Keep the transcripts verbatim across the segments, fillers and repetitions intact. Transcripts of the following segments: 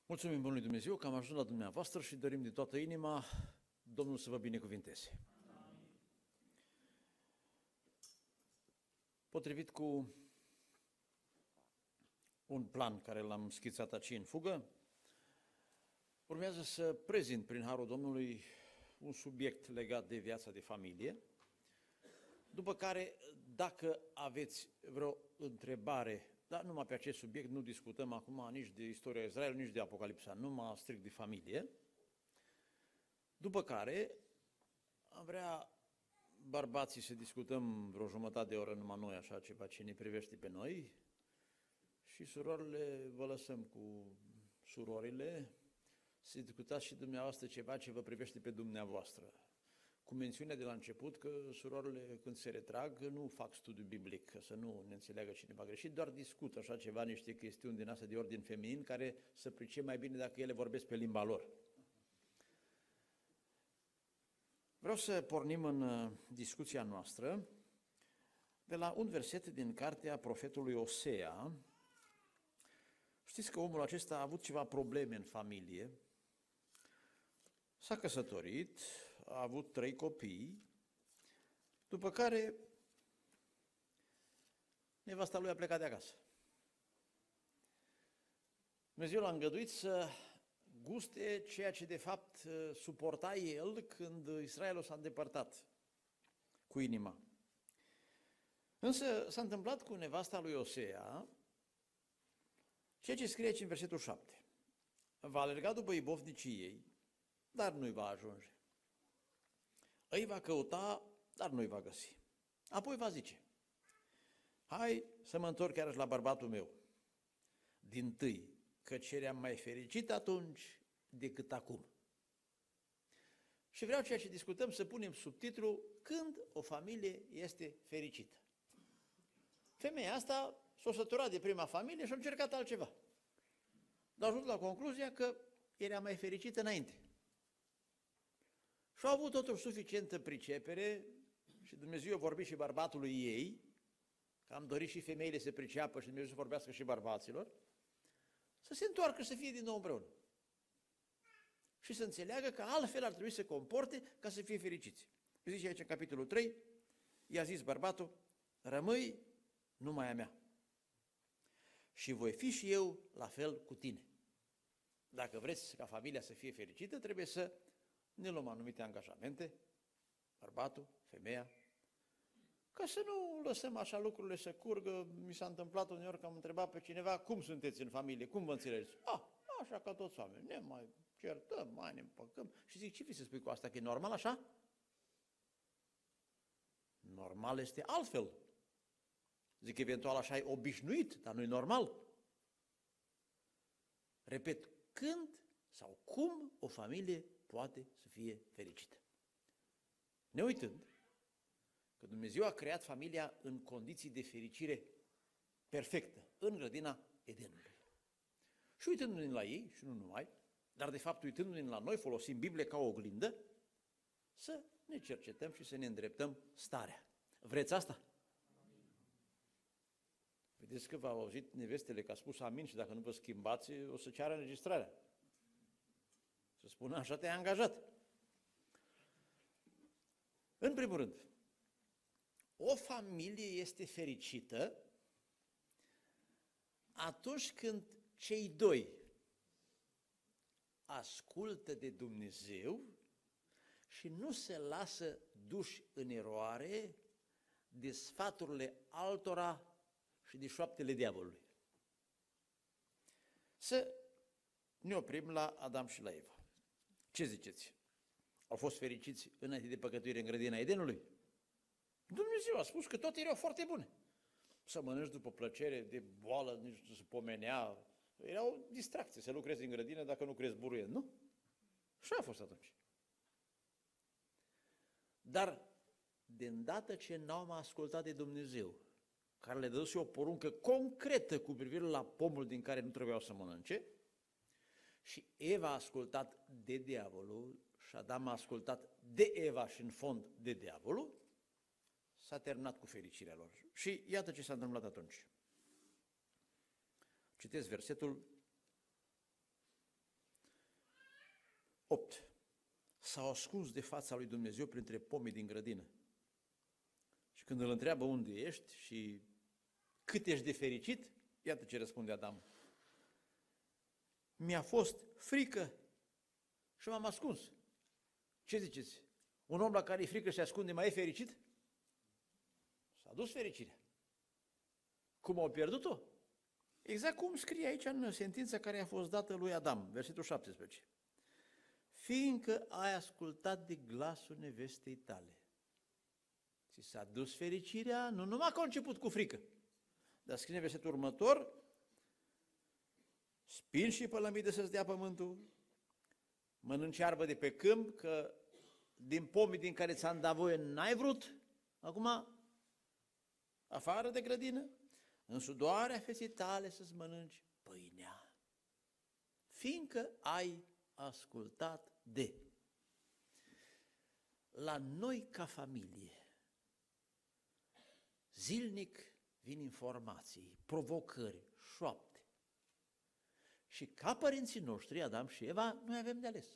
Mulțumim Bunului Dumnezeu că am ajuns la dumneavoastră și dorim din toată inima Domnul să vă binecuvinteze. Amin. Potrivit cu un plan care l-am schițat aici în fugă, urmează să prezint prin harul Domnului un subiect legat de viața de familie, după care, dacă aveți vreo întrebare, dar numai pe acest subiect, nu discutăm acum nici de istoria Israelului, nici de Apocalipsa, numai strict de familie, după care am vrea bărbații să discutăm vreo jumătate de oră numai noi, așa ceva ce ne privește pe noi, și surorile vă lăsăm cu surorile, să discutați și dumneavoastră ceva ce vă privește pe dumneavoastră. Cu mențiunea de la început că surorile când se retrag nu fac studiu biblic, ca să nu ne înțeleagă cineva greșit, doar discută așa ceva, niște chestiuni din astea de ordin feminin care să pricep mai bine dacă ele vorbesc pe limba lor. Vreau să pornim în discuția noastră de la un verset din cartea profetului Osea. Știți că omul acesta a avut ceva probleme în familie, s-a căsătorit, a avut trei copii, după care nevasta lui a plecat de acasă. Dumnezeu l-a îngăduit să guste ceea ce de fapt suporta el când Israelul s-a îndepărtat cu inima. Însă s-a întâmplat cu nevasta lui Osea ceea ce scrie aici în versetul șapte. Va alerga după ibovnicii ei, dar nu-i va ajunge. Îi va căuta, dar nu-i va găsi. Apoi va zice, hai să mă întorc chiar la bărbatul meu, dintâi, căci eram mai fericit atunci decât acum. Și vreau ceea ce discutăm să punem subtitlu, când o familie este fericită. Femeia asta s-a săturat de prima familie și a încercat altceva. Dar a ajuns la concluzia că era mai fericită înainte. Și au avut totuși suficientă pricepere și Dumnezeu a vorbit și bărbatului ei, că am dorit și femeile să priceapă și Dumnezeu să vorbească și bărbaților, să se întoarcă și să fie din nou împreună. Și să înțeleagă că altfel ar trebui să se comporte ca să fie fericiți. Zice aici în capitolul trei, i-a zis bărbatul, rămâi numai a mea și voi fi și eu la fel cu tine. Dacă vreți ca familia să fie fericită, trebuie să ne luăm anumite angajamente, bărbatul, femeia, ca să nu lăsăm așa lucrurile să curgă. Mi s-a întâmplat uneori că am întrebat pe cineva, cum sunteți în familie, cum vă înțelegeți? Ah, așa ca toți oameni, ne mai certăm, mai ne împăcăm. Și zic, ce vrei să spui cu asta, că e normal așa? Normal este altfel. Zic, eventual așa e obișnuit, dar nu e normal. Repet, când sau cum o familie poate să fie fericită. Ne uitând că Dumnezeu a creat familia în condiții de fericire perfectă, în grădina Edenului. Și uitându-ne la ei, și nu numai, dar de fapt uitându-ne la noi, folosim Biblia ca o oglindă, să ne cercetăm și să ne îndreptăm starea. Vreți asta? Vedeți că v-au auzit nevestele că a spus amin și dacă nu vă schimbați, o să ceară înregistrarea. Să spună, așa te-ai angajat. În primul rând, o familie este fericită atunci când cei doi ascultă de Dumnezeu și nu se lasă duși în eroare de sfaturile altora și de șoaptele diavolului. Să ne oprim la Adam și la Eva. Ce ziceți? Au fost fericiți înainte de păcătuire în grădina Edenului? Dumnezeu a spus că toate erau foarte bune. Să mănânci după plăcere, de boală, nici nu se pomenea. Era o distracție să lucrezi în grădină dacă nu crezi buruiend, nu? Și a fost atunci. Dar, de îndată ce n-au ascultat de Dumnezeu, care le dăduse o poruncă concretă cu privire la pomul din care nu trebuiau să mănânce, și Eva a ascultat de diavolul și Adam a ascultat de Eva și în fond de diavolul, s-a terminat cu fericirea lor. Și iată ce s-a întâmplat atunci. Citesc versetul opt. S-au ascuns de fața lui Dumnezeu printre pomii din grădină. Și când îl întreabă unde ești și cât ești de fericit, iată ce răspunde Adam. Mi-a fost frică și m-am ascuns. Ce ziceți? Un om la care e frică și se ascunde mai e fericit? S-a dus fericirea. Cum au pierdut-o? Exact cum scrie aici în sentința care a fost dată lui Adam, versetul șaptesprezece. Fiindcă ai ascultat de glasul nevestei tale. Ți s-a dus fericirea, nu numai că a început cu frică, dar scrie în versetul următor, spin și pălămide să-ți dea pământul, mănânci iarbă de pe câmp, că din pomii din care ți-am dat voie n-ai vrut, acum afară de grădină, în sudoarea feței tale să-ți mănânci pâinea, fiindcă ai ascultat de. La noi ca familie, zilnic vin informații, provocări, șoapte. Și ca părinții noștri, Adam și Eva, noi avem de ales.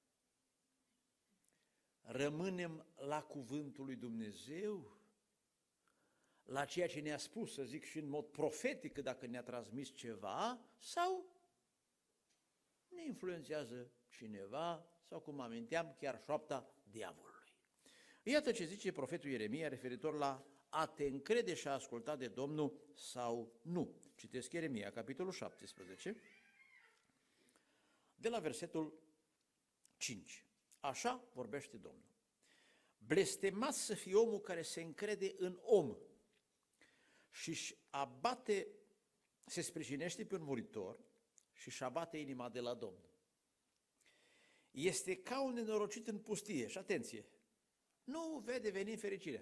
Rămânem la cuvântul lui Dumnezeu, la ceea ce ne-a spus, să zic și în mod profetic, că dacă ne-a transmis ceva, sau ne influențează cineva, sau cum aminteam, chiar șoapta diavolului. Iată ce zice profetul Ieremia referitor la a te încrede și a asculta de Domnul sau nu. Citesc Ieremia, capitolul șaptesprezece, de la versetul cinci. Așa vorbește Domnul. Blestemat să fie omul care se încrede în om și-și abate, se sprijinește pe un muritor și-și abate inima de la Domnul. Este ca un nenorocit în pustie, și atenție, nu vede veni fericirea.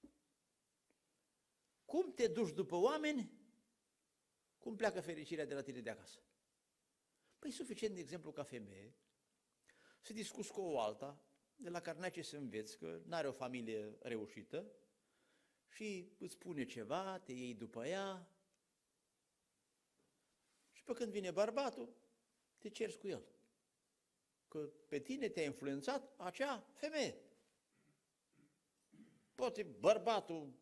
Cum te duci după oameni, cum pleacă fericirea de la tine de acasă? Păi suficient, de exemplu, ca femeie, să discuți cu o alta, de la care n-ai ce să înveți, că n-are o familie reușită, și îți spune ceva, te iei după ea, și pe când vine bărbatul, te ceri cu el. Că pe tine te-a influențat acea femeie. Poate bărbatul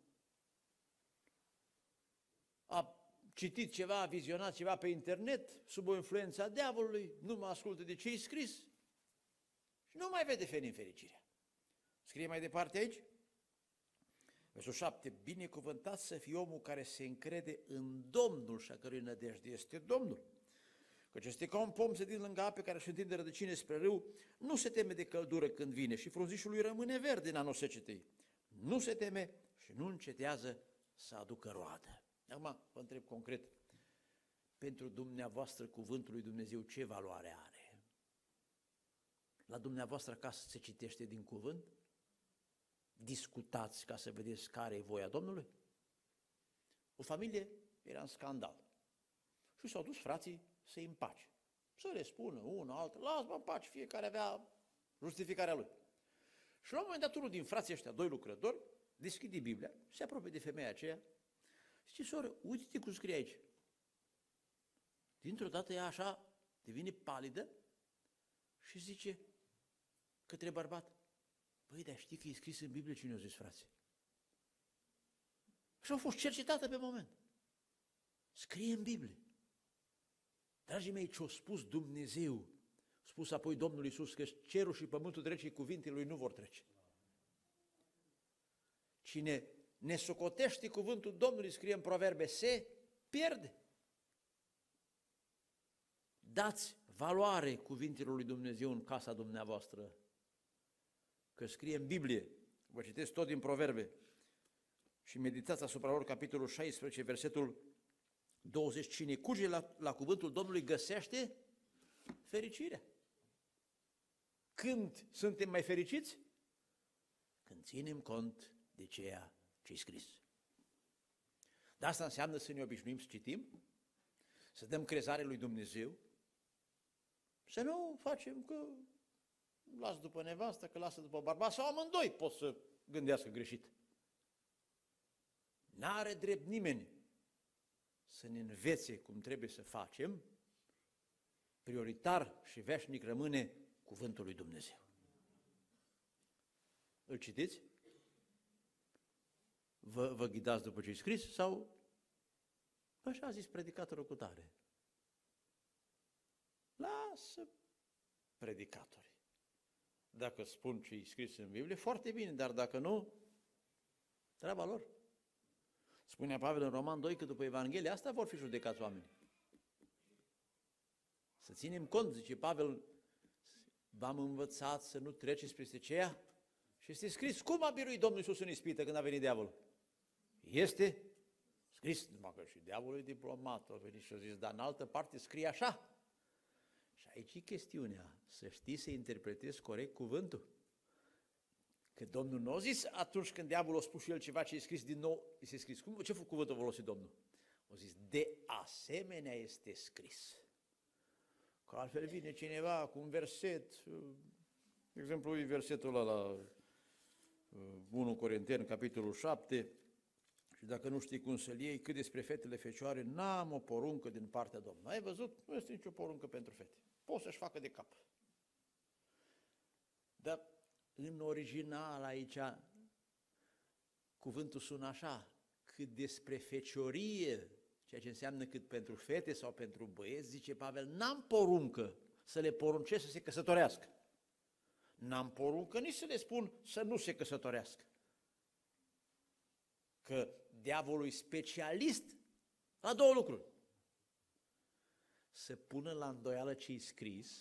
a citit ceva, a vizionat ceva pe internet, sub o influență a diavolului, nu mă ascultă de ce-i scris și nu mai vede fenin fericirea. Scrie mai departe aici, versul șapte, binecuvântat să fie omul care se încrede în Domnul și a cărui nădejde este Domnul. Căci este ca un pom sădit lângă ape care își întinde rădăcine spre râu, nu se teme de căldură când vine și frunzișul lui rămâne verde în anul secetei. Nu se teme și nu încetează să aducă roadă. Acum vă întreb concret, pentru dumneavoastră cuvântul lui Dumnezeu ce valoare are? La dumneavoastră acasă se citește din cuvânt? Discutați ca să vedeți care e voia Domnului? O familie era în scandal și s-au dus frații să-i împace, să le spună una, altă, lasă-mă în pace, fiecare avea justificarea lui. Și la un moment dat unul din frații ăștia, doi lucrători, deschide Biblia, se apropie de femeia aceea, zice, soră, uite-te cum scrie aici. Dintr-o dată ea așa devine palidă și zice către bărbat, băi, dar știi că e scris în Biblie cine o zis, frații? Și au fost cercetată pe moment. Scrie în Biblie. Dragii mei, ce-a spus Dumnezeu, spus apoi Domnul Iisus, că cerul și pământul trece, cuvintele lui nu vor trece. Cine ne socotește cuvântul Domnului, scrie în Proverbe, se pierde. Dați valoare cuvintelor lui Dumnezeu în casa dumneavoastră, că scrie în Biblie, vă citesc tot din Proverbe și meditați asupra lor, capitolul șaisprezece, versetul douăzeci, cine curge la, la cuvântul Domnului găsește fericirea. Când suntem mai fericiți? Când ținem cont de ceea ce-i scris. Dar asta înseamnă să ne obișnuim să citim, să dăm crezare lui Dumnezeu, să nu facem că las după nevastă, că lasă după bărbat, sau amândoi pot să gândească greșit. N-are drept nimeni să ne învețe cum trebuie să facem, prioritar și veșnic rămâne cuvântul lui Dumnezeu. Îl citiți? Vă, vă ghidați după ce e scris sau așa a zis predicatorul cu tare? Lasă predicatorii. Dacă spun ce e scris în Biblie, foarte bine, dar dacă nu, treaba lor. Spunea Pavel în Roman doi că după Evanghelie asta vor fi judecați oamenii. Să ținem cont, zice Pavel, v-am învățat să nu treceți peste ceea și este scris. Cum a biruit Domnul Iisus în ispită când a venit diavolul? Este scris, numai că și diavolul e diplomat, a venit și a zis, dar în altă parte scrie așa. Și aici e chestiunea, să știi să interpretezi corect cuvântul. Că Domnul nu a zis atunci când diavolul a spus și el ceva ce e scris din nou, este scris. Cum, ce cuvânt a folosit Domnul? A zis, de asemenea este scris. Că altfel vine cineva cu un verset, de exemplu, e versetul ăla la unu Corinteni, capitolul șapte, și dacă nu știi cum să-l iei, cât despre fetele fecioare, n-am o poruncă din partea Domnului. Ai văzut? Nu este nicio poruncă pentru fete. Poți să-și facă de cap. Dar în original aici, cuvântul sună așa, cât despre feciorie, ceea ce înseamnă cât pentru fete sau pentru băieți, zice Pavel, n-am poruncă să le poruncesc să se căsătorească. N-am poruncă nici să le spun să nu se căsătorească. Că diavolul e specialist la două lucruri. Să pună la îndoială ce-i scris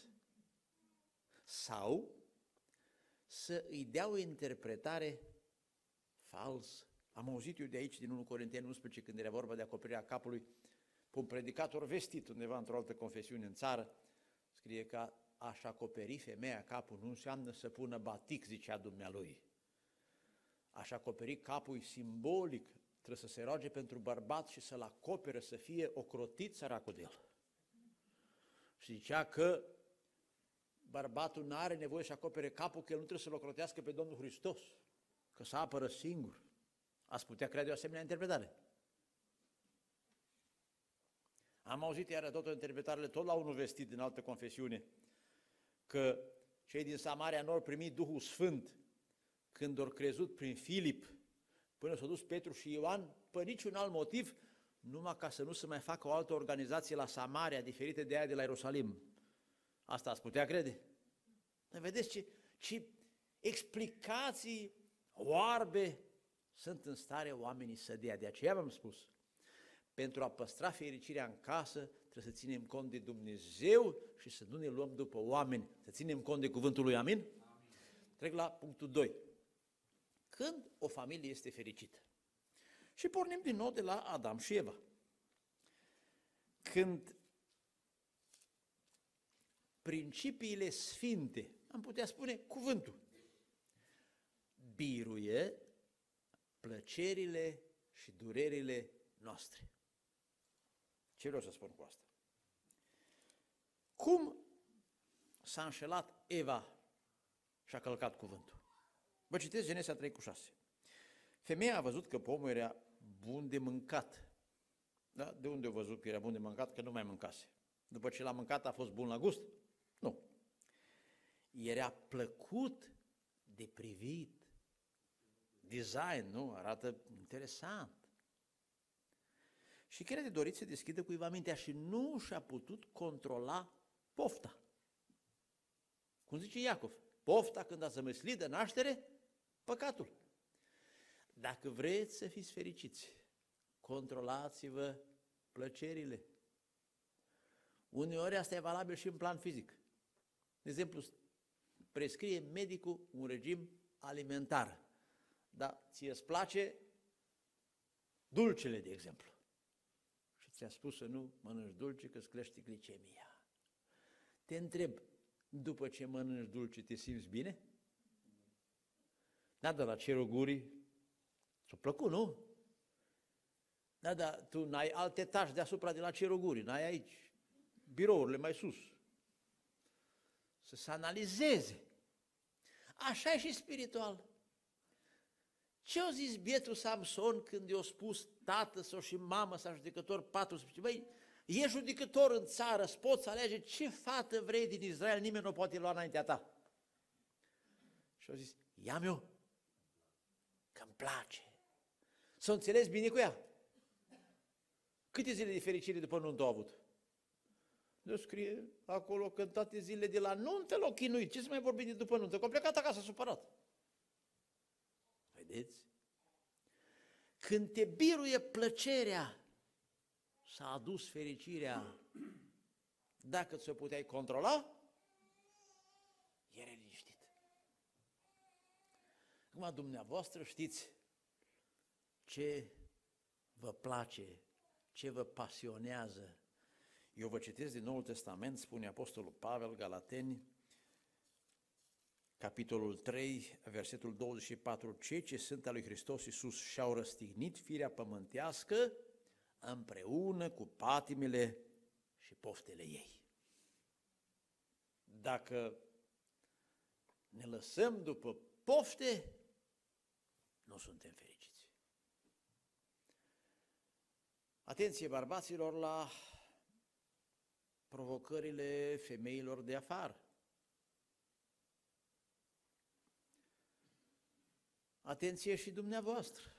sau să îi dea o interpretare falsă. Am auzit eu de aici, din unu Corinteni unsprezece, când era vorba de acoperirea capului, pe un predicator vestit undeva într-o altă confesiune în țară, scrie că aș acoperi femeia capul nu înseamnă să pună batic, zicea dumnealui. Aș acoperi capul simbolic, trebuie să se roage pentru bărbat și să-l acopere, să fie ocrotit săracul de el. Și zicea că bărbatul nu are nevoie să acopere capul, că el nu trebuie să-l ocrotească pe Domnul Hristos, că să apără singur. Ați putea crede o asemenea interpretare. Am auzit iară tot o interpretare, tot la unul vestit din altă confesiune, că cei din Samaria nu au primit Duhul Sfânt când au crezut prin Filip, până s-au dus Petru și Ioan, pe niciun alt motiv, numai ca să nu se mai facă o altă organizație la Samaria, diferită de aia de la Ierusalim. Asta ați putea crede? Dar vedeți ce, ce explicații oarbe sunt în stare oamenii să dea. De aceea v-am spus, pentru a păstra fericirea în casă, trebuie să ținem cont de Dumnezeu și să nu ne luăm după oameni, să ținem cont de cuvântul lui, amin? Amin. Trec la punctul doi. Când o familie este fericită? Și pornim din nou de la Adam și Eva. Când principiile sfinte, am putea spune cuvântul, biruie plăcerile și durerile noastre. Ce vreau să spun cu asta? Cum s-a înșelat Eva și a călcat cuvântul? Vă citesc Genesa trei cu șase. Femeia a văzut că pomul era bun de mâncat. Da? De unde a văzut că era bun de mâncat? Că nu mai mâncase. După ce l-a mâncat a fost bun la gust? Nu. Era plăcut de privit. Design, nu? Arată interesant. Și chiar de dorit să deschidă cuiva mintea și nu și-a putut controla pofta. Cum zice Iacov, pofta când a zămăslit de naștere, păcatul. Dacă vreți să fiți fericiți, controlați-vă plăcerile. Uneori asta e valabil și în plan fizic. De exemplu, prescrie medicul un regim alimentar. Dar ție îți place dulcele, de exemplu. Și ți-a spus să nu mănânci dulce, că îți crește glicemia. Te întreb, după ce mănânci dulce, te simți bine? Da, dar la cerul gurii ți-a plăcut, nu? Da, dar tu n-ai alt etaj deasupra de la cerul gurii, n-ai aici birourile mai sus. Să se analizeze. Așa e și spiritual. Ce-a zis bietul Samson când i-a spus tată sau și mamă sau judecător patru? Zice, băi, E judecător în țară, îți poți alege ce fată vrei din Israel, nimeni nu o poate lua înaintea ta. Și au zis, ia-mi eu, că-mi place. S-o înțeles bine cu ea. Câte zile de fericire după nuntă au avut? Nu scrie acolo că în toate zilele de la nuntă l-au chinuit. Ce să mai vorbi de după nuntă? Că au plecat acasă supărat. Vedeți? Când te biruie plăcerea, s-a adus fericirea. Dacă ți-o puteai controla, era liniștit. Acum dumneavoastră știți ce vă place, ce vă pasionează. Eu vă citesc din Noul Testament, spune Apostolul Pavel, Galateni, capitolul trei, versetul douăzeci și patru, cei ce sunt al lui Hristos Iisus și-au răstignit firea pământească împreună cu patimile și poftele ei. Dacă ne lăsăm după pofte, nu suntem fericiți. Atenție, bărbaților, la provocările femeilor de afară. Atenție și dumneavoastră.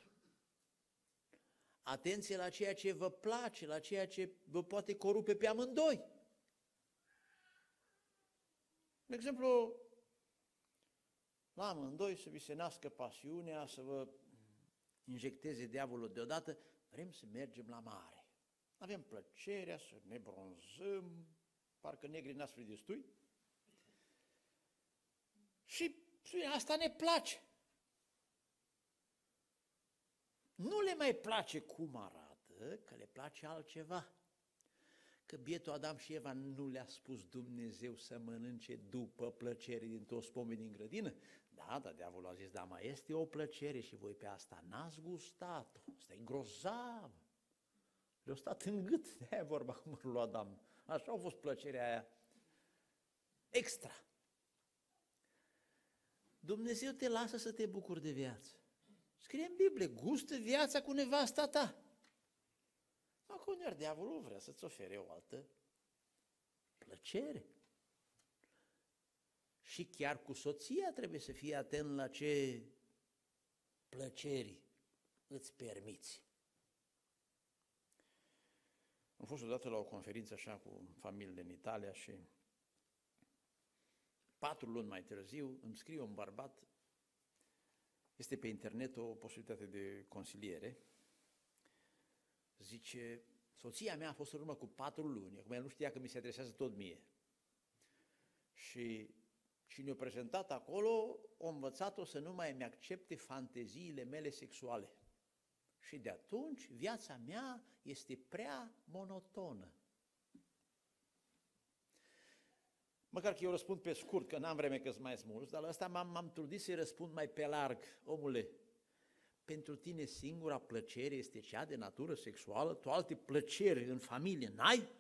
Atenție la ceea ce vă place, la ceea ce vă poate corupe pe amândoi. De exemplu, la amândoi să vi se nască pasiunea, să vă injecteze diavolul deodată, vrem să mergem la mare. Avem plăcerea să ne bronzăm, parcă negri n-ați fi destui. Și asta ne place. Nu le mai place cum arată, că le place altceva. Că bietul Adam și Eva nu le-a spus Dumnezeu să mănânce după plăcere din toți pomii din grădină. Da, dar diavolul a zis, da, mai este o plăcere și voi pe asta n-ați gustat-o. Asta e grozav. Le-a stat în gât, de-aia vorba cu mărul lui Adam. Așa a fost plăcerea aia extra. Dumnezeu te lasă să te bucuri de viață. Scrie în Biblie, gustă viața cu nevasta ta. Acum iar diavolul vrea să-ți ofere o altă plăcere. Și chiar cu soția trebuie să fii atent la ce plăceri îți permiți. Am fost odată la o conferință așa cu familiile în Italia și patru luni mai târziu îmi scrie un bărbat, este pe internet o posibilitate de consiliere, zice, soția mea a fost în urmă cu patru luni, acum el nu știa că mi se adresează tot mie. Și cine a prezentat acolo, a învățat-o să nu mai îmi accepte fanteziile mele sexuale. Și de atunci viața mea este prea monotonă. Măcar că eu răspund pe scurt, că n-am vreme că-s mai mulți, dar la ăsta m-am, m-am trudit să-i răspund mai pe larg. Omule, pentru tine singura plăcere este cea de natură sexuală? Tu alte plăceri în familie n-ai?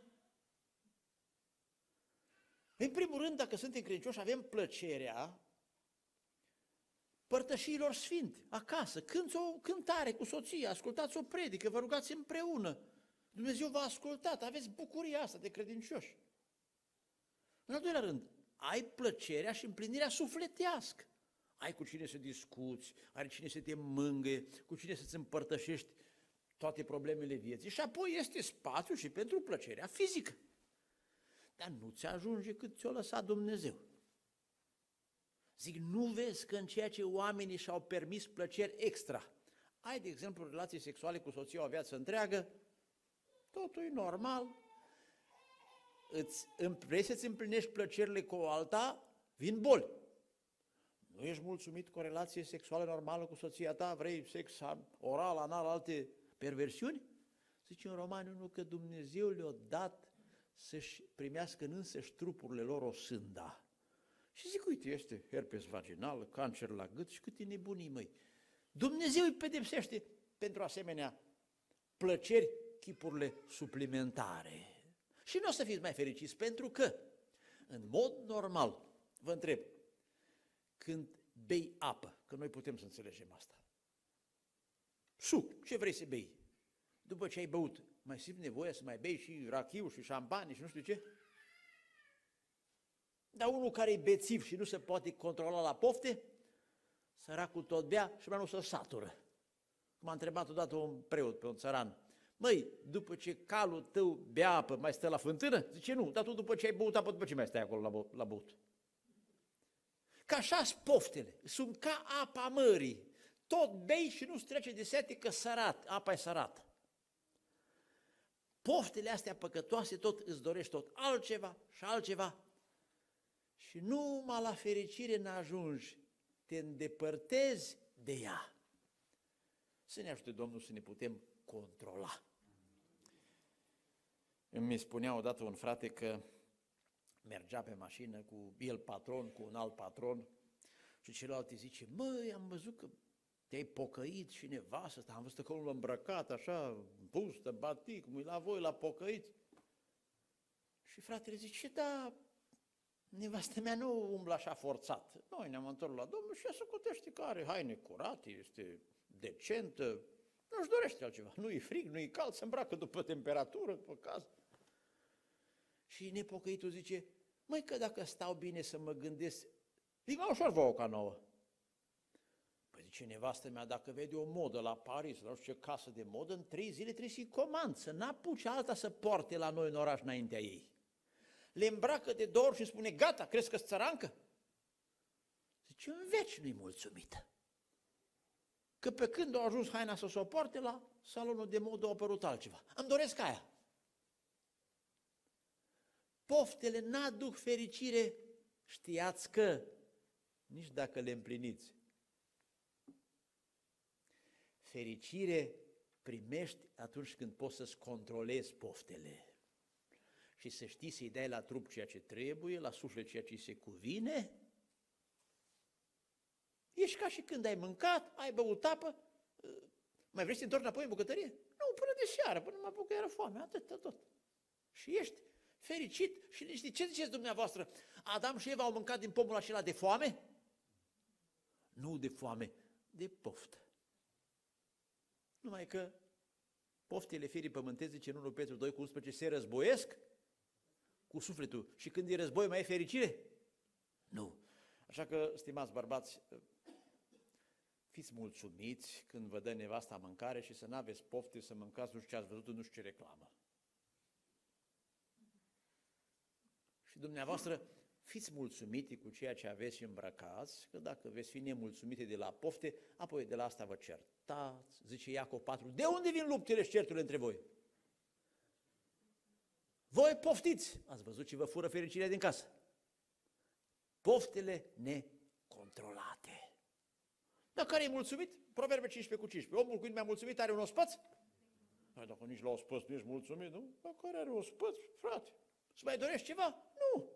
În primul rând, dacă suntem credincioși, avem plăcerea părtășiilor sfinte, acasă, cânți o cântare cu soția, ascultați o predică, vă rugați împreună. Dumnezeu v-a ascultat, aveți bucuria asta de credincioși. În al doilea rând, ai plăcerea și împlinirea sufletească. Ai cu cine să discuți, ai cine să te mângâie, cu cine să-ți împărtășești toate problemele vieții și apoi este spațiu și pentru plăcerea fizică. Dar nu ți ajunge cât ți-o lăsat Dumnezeu. Zic, nu vezi că în ceea ce oamenii și-au permis plăceri extra, ai, de exemplu, relații sexuale cu soția o viață întreagă, totul e normal, îți, vrei să-ți împlinești plăcerile cu o alta, vin boli. Nu ești mulțumit cu o relație sexuală normală cu soția ta, vrei sex oral, anal, alte perversiuni? Zice în Romani unu că Dumnezeu le-a dat să-și primească în însăși trupurile lor o sânda. Și zic, uite, este herpes vaginal, cancer la gât și câte nebunii, măi. Dumnezeu îi pedepsește pentru asemenea plăceri, chipurile suplimentare. Și nu o să fiți mai fericiți, pentru că, în mod normal, vă întreb, când bei apă, că noi putem să înțelegem asta, suc, ce vrei să bei? După ce ai băut, Mai simți nevoia să mai bei și rachiu și șampanie și nu știu ce? Dar unul care e bețiv și nu se poate controla la pofte, săracul tot bea și mai nu se satură. M-a întrebat odată un preot pe un țăran: măi, după ce calul tău bea apă, mai stă la fântână? Zice, nu, dar tu după ce ai băut apă, după ce mai stai acolo la, la băut? Că așa-s poftele, sunt ca apa mării. Tot bei și nu-ți trece de sete că sărat, apa e sărată. Poftele astea păcătoase tot îți dorești tot altceva și altceva și numai la fericire n-ajungi, te îndepărtezi de ea. Să ne ajute Domnul să ne putem controla. Îmi spunea odată un frate că mergea pe mașină cu el patron, cu un alt patron și celălalt îi zice, măi, am văzut că te-ai pocăit și nevastă asta, am văzut că omul îmbrăcat așa, pustă, batic, cum e la voi, la pocăit. Și fratele zice, da, nevastă mea nu umblă așa forțat. Noi ne-am întors la Domnul și ea se cotește că are haine curate, este decentă, nu-și dorește altceva. Nu e frig, nu e cald, se îmbracă după temperatură, după caz. Și nepocăitul zice, măi, că dacă stau bine să mă gândesc, zic, mai ușor vouă ca nouă. Păi zice, nevastă mea, dacă vede o modă la Paris, la nu știu ce casă de modă, în trei zile trebuie să-i comand, să n-apuce alta să poarte la noi în oraș înaintea ei. Le îmbracă de două ori și spune, gata, crezi că-s țărancă? Zice, în veci nu-i mulțumită. Că pe când a ajuns haina să s-o poarte, la salonul de modă a apărut altceva. Îmi doresc aia. Poftele n-aduc fericire, știați că, nici dacă le împliniți. Fericire primești atunci când poți să-ți controlezi poftele și să știi să-i dai la trup ceea ce trebuie, la suflet ceea ce se cuvine. Ești ca și când ai mâncat, ai băut apă, mai vrei să te întorci înapoi în bucătărie? Nu, până de seară, până mă apucă era foame, atât, tot. Și ești fericit și liniștit. Ce ziceți dumneavoastră? Adam și Eva au mâncat din pomul acela de foame? Nu de foame, de poftă. Numai că poftele firii pământeze, zice în unu Petru doi cu unsprezece, se războiesc cu sufletul. Și când e război, mai e fericire? Nu. Așa că, stimați bărbați, fiți mulțumiți când vă dă nevasta mâncare și să nu aveți pofte să mâncați nu știu ce ați văzut, nu știu ce reclamă. Și dumneavoastră, fiți mulțumiti cu ceea ce aveți și îmbrăcați, că dacă veți fi nemulțumite de la pofte, apoi de la asta vă certați, zice Iacov patru, de unde vin luptele și certurile între voi? Voi poftiți, ați văzut ce vă fură fericirea din casă. Poftele necontrolate. Dar care e mulțumit? Proverbe cincisprezece cu cincisprezece. Omul cu inima mulțumit are un ospăț? Hai, dacă nici la ospăț nu ești mulțumit, nu? Dar care are ospăț, frate? Să mai dorești ceva? Nu!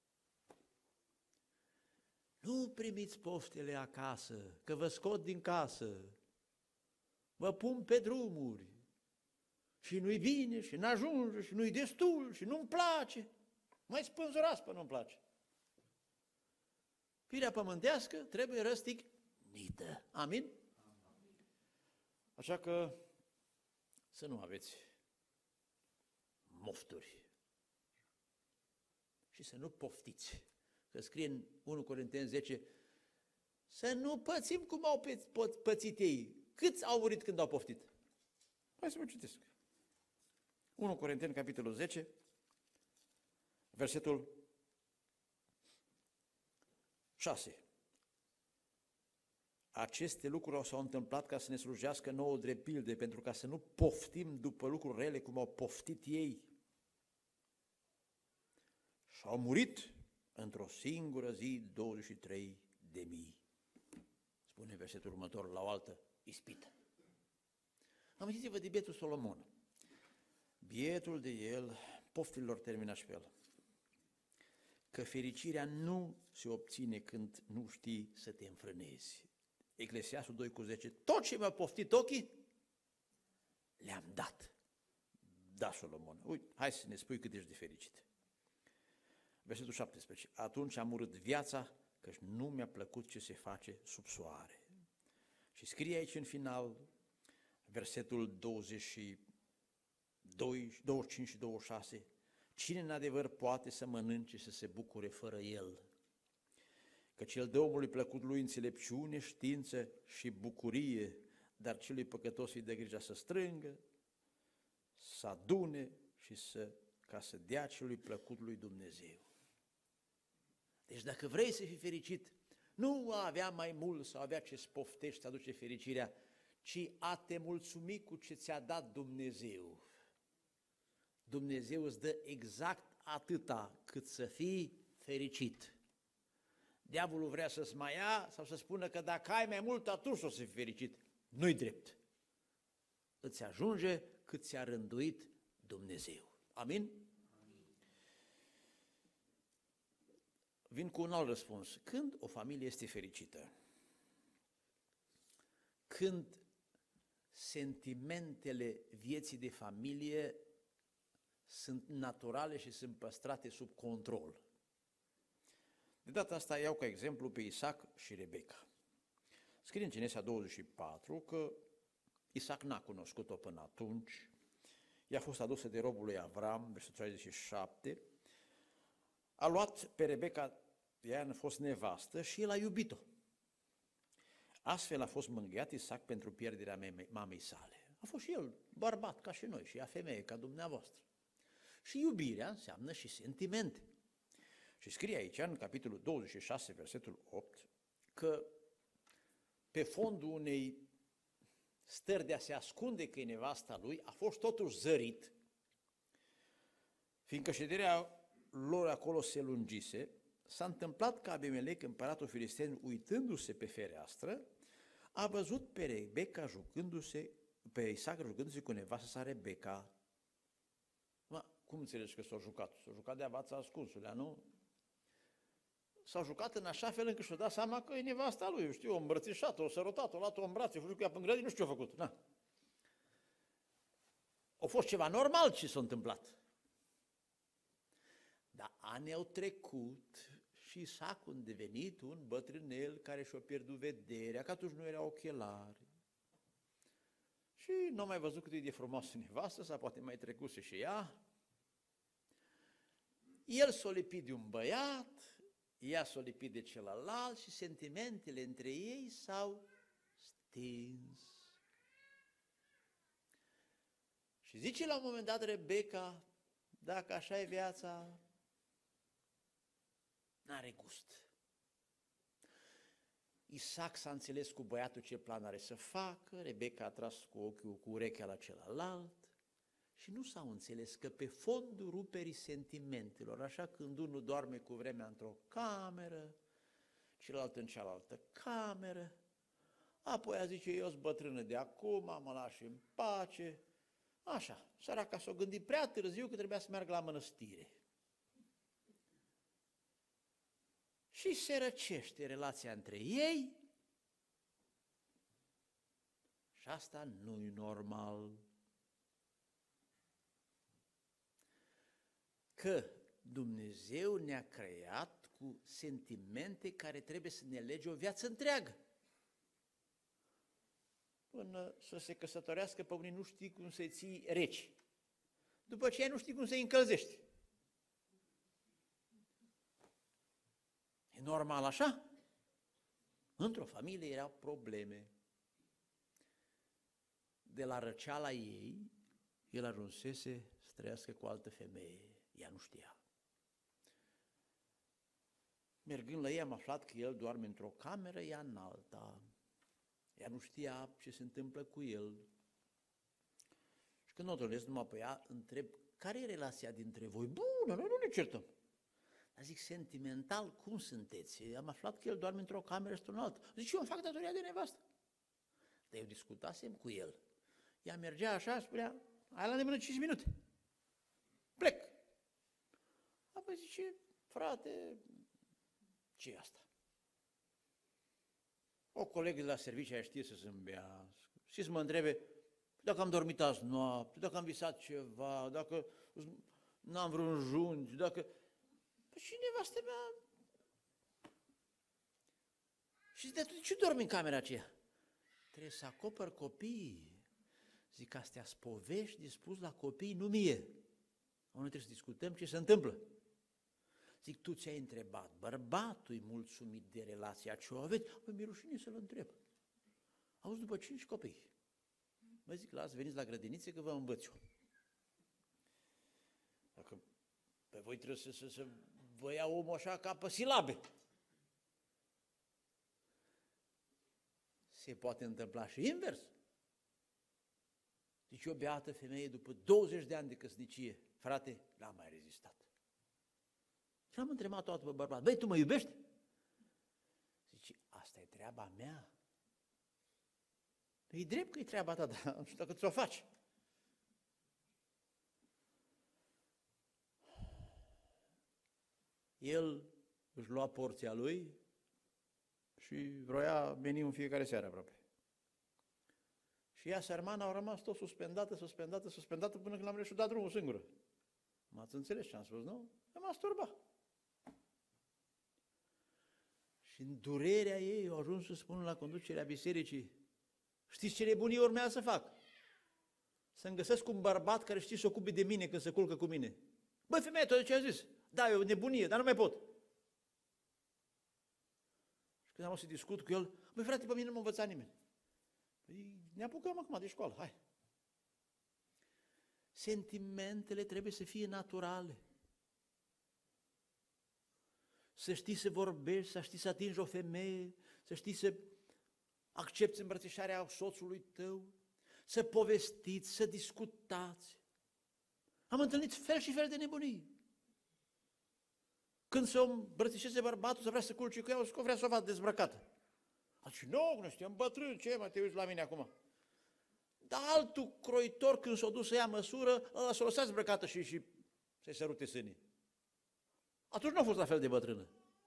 Nu primiți poftele acasă, că vă scot din casă, vă pun pe drumuri și nu-i bine și n-ajunge și nu-i destul și nu-mi place. Mai spânzurați până nu-mi place. Firea pământească trebuie răstignită. Amin? Așa că să nu aveți mofturi și să nu poftiți. Că scrie în unu Corinteni zece, să nu pățim cum au pățit ei. Câți au murit când au poftit? Hai să vă citesc. unu Corinteni, capitolul zece, versetul șase. Aceste lucruri s-au întâmplat ca să ne slujească nouă drept pilde, pentru ca să nu poftim după lucruri rele cum au poftit ei. Și au murit într-o singură zi douăzeci și trei de mii. Spune versetul următor, la o altă ispită. Amintiți-vă de bietul Solomon. Bietul de el, poftilor termina și pe el. Că fericirea nu se obține când nu știi să te înfrânezi. Eclesiastul doi cu zece, tot ce mi-a poftit ochii, le-am dat. Da, Solomon, uite, hai să ne spui cât ești de fericit. Versetul șaptesprezece, atunci am urât viața, căci nu mi-a plăcut ce se face sub soare. Și scrie aici în final, versetul douăzeci și douăzeci și cinci și douăzeci și șase, cine în adevăr poate să mănânce și să se bucure fără el? Căci el dă omului plăcut lui înțelepciune, știință și bucurie, dar celui păcătos îi dă grija să strângă, să adune și să, ca să dea celui plăcut lui Dumnezeu. Deci dacă vrei să fii fericit, nu a avea mai mult sau avea ce spoftești să aduce fericirea, ci a te mulțumi cu ce ți-a dat Dumnezeu. Dumnezeu îți dă exact atâta cât să fii fericit. Diavolul vrea să-ți mai ia sau să spună că dacă ai mai mult, atunci o să fii fericit. Nu-i drept. Îți ajunge cât ți-a rânduit Dumnezeu. Amin? Vin cu un alt răspuns. Când o familie este fericită? Când sentimentele vieții de familie sunt naturale și sunt păstrate sub control. De data asta iau ca exemplu pe Isaac și Rebecca. Scrie în Genesa douăzeci și patru că Isaac n-a cunoscut-o până atunci, i-a fost adusă de robul lui Avram, versetul treizeci și șapte, a luat pe Rebecca, ea a fost nevastă și el a iubit-o. Astfel a fost mângâiat Isaac pentru pierderea mamei sale. A fost și el bărbat ca și noi și ea femeie ca dumneavoastră. Și iubirea înseamnă și sentimente. Și scrie aici, în capitolul douăzeci și șase, versetul opt, că pe fondul unei stări de a se ascunde că e nevasta lui, a fost totuși zărit, fiindcă șederea lor acolo se lungise, s-a întâmplat că Abimelec, împăratul filisteni, uitându-se pe fereastră, a văzut pe Rebecca jucându-se, pe Isaac jucându-se cu nevasta sa Rebecca. Mă, cum înțelegi că s-au jucat? S-au jucat de avața ascunsulea, nu? S-au jucat în așa fel încât și-o dat seama că e nevasta lui, eu știu, o îmbrățișat-o, o sărutat-o, o luat-o în brațe, a făcut cu ea până grădini, nu știu ce a făcut. Na. A fost ceva normal ce s-a întâmplat. Dar ani au trecut și Isaac a devenit un bătrânel care și-a pierdut vederea, că atunci nu erau ochelari. Și nu a mai văzut cât e de frumoasă nevastă, sau poate mai trecuse și ea. El s-a lipit de un băiat, ea s-a lipit de celălalt și sentimentele între ei s-au stins. Și zice la un moment dat Rebecca, dacă așa e viața, n-are gust. Isaac s-a înțeles cu băiatul ce plan are să facă, Rebecca a tras cu ochiul, cu urechea la celălalt și nu s-au înțeles că pe fondul ruperii sentimentelor, așa când unul doarme cu vremea într-o cameră, celălalt în cealaltă cameră, apoi a zice, eu sunt bătrână de acum, mă lași în pace, așa, săraca s-o gândit prea târziu că trebuia să meargă la mănăstire. Și se răcește relația între ei și asta nu-i normal. Că Dumnezeu ne-a creat cu sentimente care trebuie să ne lege o viață întreagă. Până să se căsătorească pe unii nu știi cum să-i ții reci. După aceea nu știi cum să-i încălzești. E normal așa? Într-o familie erau probleme. De la răceala ei, el ajunsese să trăiască cu altă femeie. Ea nu știa. Mergând la ei am aflat că el doarme într-o cameră, ea în alta. Ea nu știa ce se întâmplă cu el. Și când o întâlnesc numai pe ea, întreb, care e relația dintre voi? Bună, noi nu ne certăm. Dar zic, sentimental, cum sunteți? Am aflat că el doarme într-o cameră și într-un alt. Zic, eu îmi fac datoria de nevastă. Dar eu discutasem cu el. Ea mergea așa, spunea, ai la nemână cinci minute. Plec. Apoi zice, frate, ce e asta? O colegă de la serviciu aia știe să zâmbească și să mă întrebe dacă am dormit azi noapte, dacă am visat ceva, dacă n-am vreun junchi, dacă... Păi și nevastă mea... Și zice, de ce dormi în camera aceea? Trebuie să acopăr copiii, Zic, astea sunt povești de spus la copii, nu mie. Noi trebuie să discutăm ce se întâmplă. Zic, tu ți-ai întrebat, bărbatul e mulțumit de relația ce o aveți? Păi mi-e rușine să-l întreb. Auzi, după cinci copii. Mă zic, las, veniți la grădinițe că vă învăț eu. Dacă pe voi trebuie să, să, să vă ia omul așa ca pe silabe. Se poate întâmpla și invers. Deci o beată femeie după douăzeci de ani de căsnicie, frate, n-am mai rezistat. Și am întrebat toată pe bărbat, băi, tu mă iubești? Zice, asta e treaba mea. E drept că e treaba ta, dar nu știu dacă ți-o faci. El își lua porția lui și vroia veni în fiecare seară aproape. Și ea, sărmana, au rămas tot suspendată, suspendată, suspendată, până când l-am reușit dat drumul singură. M-ați înțeles ce am spus, nu? Mă masturba. Și în durerea ei au ajuns să spună la conducerea bisericii, știți ce nebunii urmează să fac? Să-mi găsesc un bărbat care știe să ocupe de mine când se culcă cu mine. Băi, femeie, tot ce a zis, da, e o nebunie, dar nu mai pot. Și când am o să discut cu el, băi, frate, pe mine nu m-a învățat nimeni. Păi, ne apucăm acum de școală, hai. Sentimentele trebuie să fie naturale. Să știi să vorbești, să știi să atingi o femeie, să știi să accepți îmbrățișarea soțului tău, să povestiți, să discutați. Am întâlnit fel și fel de nebunii. Când se îmbrățișeze bărbatul, să vrea să culce cu ea, o să vrea să o vadă dezbrăcată. Atunci, nu, nu știu, am bătrân, ce mai te uiți la mine acum? Dar altul croitor, când s-a dus să ia măsură, ăla s-a lăsat zbrăcată și, și să-i sărute sânii. Atunci nu a fost la fel de bătrână.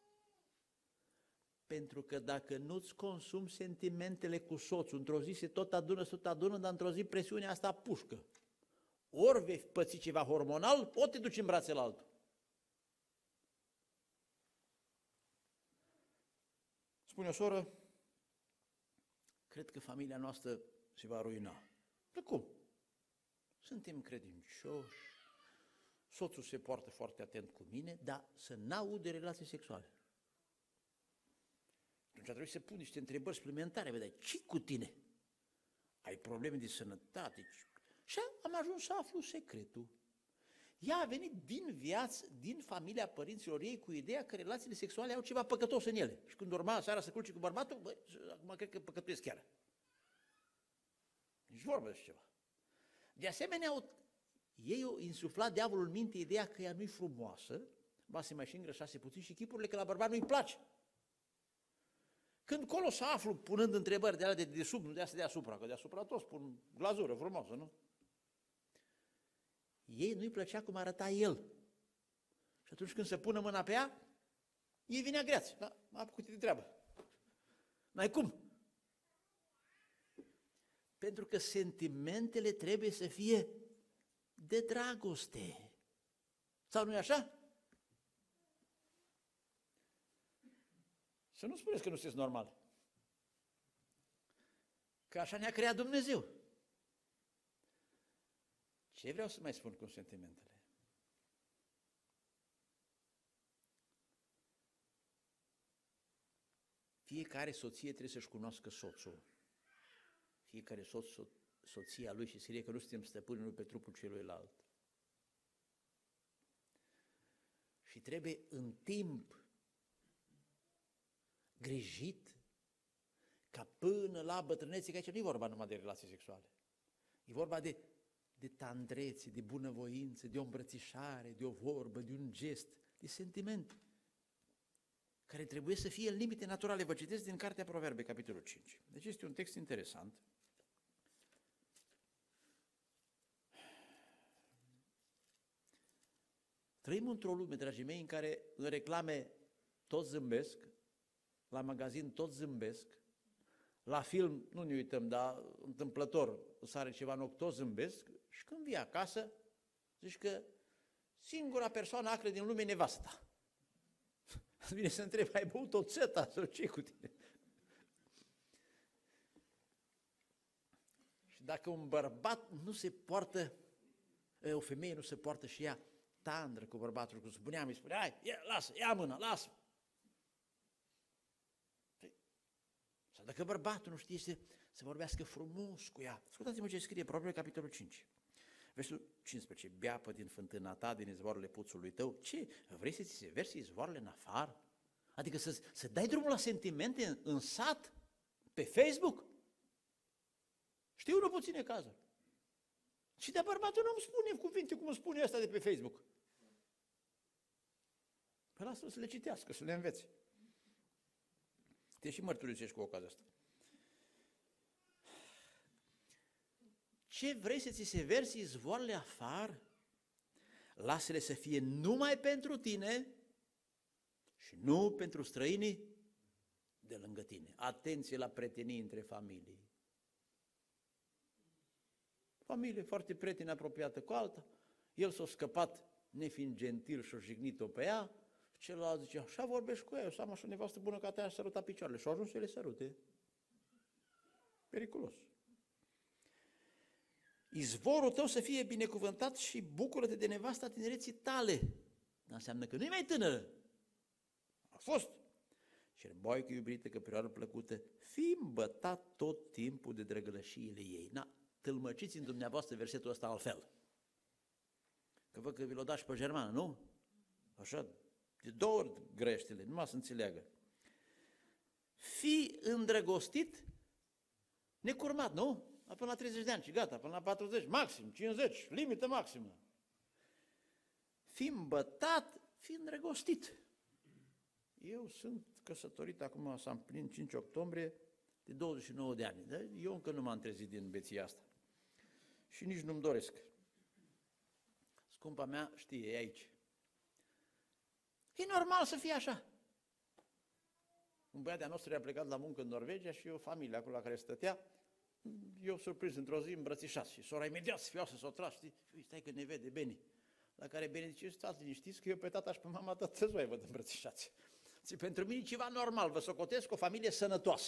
Pentru că dacă nu-ți consumi sentimentele cu soțul, într-o zi se tot adună, se tot adună, dar într-o zi presiunea asta pușcă. Ori vei păți ceva hormonal, ori te duci în brațe la altul. Spune o soră, cred că familia noastră se va ruina. De cum? Suntem credincioși, soțul se poartă foarte atent cu mine, dar să n-aude relații sexuale. Atunci trebuie să pun niște întrebări suplimentare, vedea, ce cu tine? Ai probleme de sănătate? Și am ajuns să aflu secretul. Ea a venit din viață, din familia părinților ei, cu ideea că relațiile sexuale au ceva păcătos în ele. Și când urma seara să culce cu bărbatul, băi, acum cred că păcătuiesc chiar. Nici vorbă de ceva. De asemenea, ei au insuflat diavolul în minte ideea că ea nu-i frumoasă, ba se mai și îngrășase puțin și chipurile că la bărbat nu-i place. Când colo să aflu, punând întrebări de alea de desubt, nu de astea deasupra, că deasupra toți pun glazură frumoasă, nu? Ei nu-i plăcea cum arăta el. Și atunci când se pună mâna pe ea, ei vinea greați. Da, m-a apucat de treabă. N-ai cum. Pentru că sentimentele trebuie să fie de dragoste. Sau nu-i așa? Să nu spuneți că nu sunteți normal. Că așa ne-a creat Dumnezeu. Ce vreau să mai spun cu sentimentele? Fiecare soție trebuie să-și cunoască soțul. Fiecare soț, so, soția lui și scrie că nu suntem stăpâni lui pe trupul celuilalt. Și trebuie în timp grijit ca până la bătrânețe, că aici nu e vorba numai de relații sexuale. E vorba de, de tandrețe, de bunăvoință, de o îmbrățișare, de o vorbă, de un gest, de sentiment, care trebuie să fie în limite naturale. Vă citesc din Cartea Proverbe, capitolul cinci. Deci este un text interesant. Trăim într-o lume, dragii mei, în care în reclame toți zâmbesc, la magazin toți zâmbesc, la film nu ne uităm, dar întâmplător sare ceva în ochi, toți zâmbesc și când vii acasă, zici că singura persoană acră din lume e nevasta. Vine să întreb, ai băut o țeta sau ce cu tine? Și dacă un bărbat nu se poartă, o femeie nu se poartă și ea tandră cu bărbatul, cum spuneam, îi spunea, hai, ia, lasă, ia mâna, lasă. Sau dacă bărbatul nu știe să, să vorbească frumos cu ea. Ascultați-mă ce scrie Proverbe, capitolul cinci. Versul cincisprezece. Beapă din fântâna ta, din izvoarele puțului tău. Ce? Vrei să ți se versi izvoarele în afară? Adică să, să dai drumul la sentimente în, în sat, pe Facebook? Știu nu puține cazuri. Și de bărbatul nu îmi spune cuvinte cum îmi spune ăsta de pe Facebook. Păi lasă să le citească, să le învețe. Te și mărturisești cu ocazia asta. Ce vrei să ți se versi izvoarele afară? Lasă-le să fie numai pentru tine și nu pentru străinii de lângă tine. Atenție la prietenii între familii. Familie foarte prieteni apropiată cu alta, el s-a scăpat nefiind gentil și-a jignit-o pe ea, celălalt zice, așa vorbești cu ea, eu să am așa o nevastă bună ca te-a sărutat picioarele și-a ajuns să le sărute. Periculos. Izvorul tău să fie binecuvântat și bucură-te de nevasta tinereții tale. Dar înseamnă că nu e mai tânără. A fost. Și boică iubită, că perioadă plăcută, fii îmbătat tot timpul de drăgălășiile ei. Na, tâlmăciți în dumneavoastră versetul ăsta altfel. Că văd că vi l-o dat și pe germană, nu? Așa, de două ori greștele, numai să înțeleagă. Fii îndrăgostit, necurmat, nu? Până la treizeci de ani și gata, până la patruzeci, maxim, cincizeci, limită maximă. Fii îmbătat, fii îndrăgostit. Eu sunt căsătorit, acum s-a împlinit cinci octombrie, de douăzeci și nouă de ani. Dar eu încă nu m-am trezit din beția asta. Și nici nu-mi doresc. Scumpa mea știe, e aici. E normal să fie așa. Un băiat de-a nostru a plecat la muncă în Norvegia și o familie acolo la care stătea, eu surprins într-o zi îmbrățișat și sora imediat sfioasă s-o tras, știi? Stai că ne vede Beni. La care Beni zice, stați liniștiți că eu pe tata și pe mama toată ziua văd îmbrățișați. Zice, pentru mine e ceva normal, vă socotesc o familie sănătoasă.